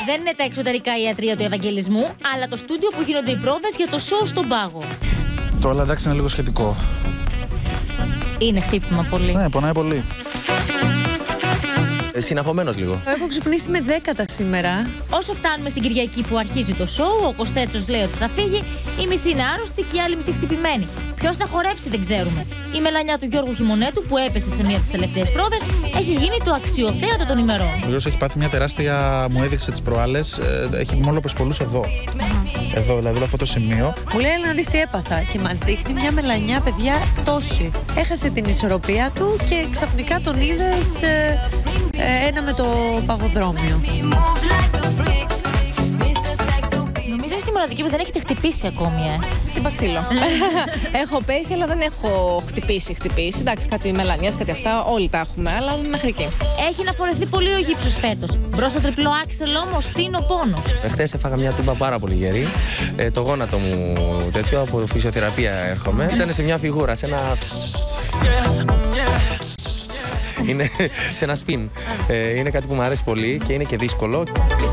Δεν είναι τα εξωτερικά ιατρεία του Ευαγγελισμού, αλλά το στούντιο που γίνονται οι πρόβες για το σοου στον πάγο. Το όλα εντάξει είναι λίγο σχετικό. Είναι χτύπημα πολύ. Ναι, πονάει πολύ. Συναχωμένος λίγο. Έχω ξυπνήσει με 10 σήμερα. Όσο φτάνουμε στην Κυριακή που αρχίζει το σοου, ο Κωστέτσος λέει ότι θα φύγει, η μισή είναι άρρωστη και η άλλη μισή χτυπημένη. Ποιος θα χορέψει δεν ξέρουμε. Η μελανιά του Γιώργου Χειμωνέτου, που έπεσε σε μία από τις τελευταίες πρόβες, έχει γίνει το αξιοθέατο των ημερών. Ο Γιώργος έχει πάθει μια τεράστια, μου έδειξε τις προάλλες, έχει μόνο προς πολλούς εδώ. Εδώ, δηλαδή αυτό το σημείο. Μου λέει να δεις τι έπαθα και μας δείχνει μια μελανιά, παιδιά, τόση. Έχασε την ισορροπία του και ξαφνικά τον είδες ένα με το παγοδρόμιο. Νομίζω είστε η μοναδική που δεν έχετε χτυπήσει ακόμη, Χτύπα ξύλο. Έχω πέσει, αλλά δεν έχω χτυπήσει. Εντάξει, κάτι μελανιές, κάτι αυτά, όλοι τα έχουμε, αλλά μέχρι εκεί. Έχει να φορεθεί πολύ ο γύψος φέτος. Μπρος στο τριπλό άξελ όμως, τι είναι ο πόνος. Χθες έφαγα μια τούμπα πάρα πολύ γερή. Το γόνατο μου τέτοιο, από φυσιοθεραπεία έρχομαι. Ήταν σε μια φιγούρα, σε ένα... Είναι σε ένα σπιν. Είναι κάτι που μου αρέσει πολύ και είναι και δύσκολο.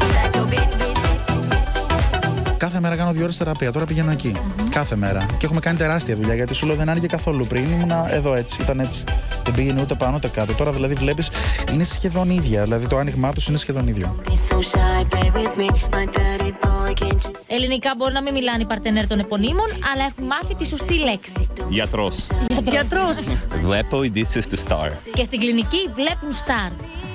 Κάθε μέρα κάνω 2 ώρες θεραπεία. Τώρα πηγαίνω εκεί. Κάθε μέρα. Και έχουμε κάνει τεράστια δουλειά γιατί σου λέω δεν άνοιγε καθόλου πριν. Ήμουνα εδώ έτσι. Ήταν έτσι. Δεν πήγαινε ούτε πάνω ούτε κάτω. Τώρα δηλαδή βλέπεις είναι σχεδόν ίδια. Δηλαδή το άνοιγμά τους είναι σχεδόν ίδιο. Ελληνικά μπορεί να μην μιλάνε οι παρτενέρ των επωνύμων, αλλά έχουν μάθει τη σωστή λέξη. Γιατρός. Γιατρός. Βλέπω ειδήσεις του Star. Και στην κλινική βλέπουν στάρ.